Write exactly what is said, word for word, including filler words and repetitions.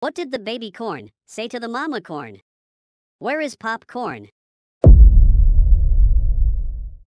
What did the baby corn say to the mama corn? Where is popcorn?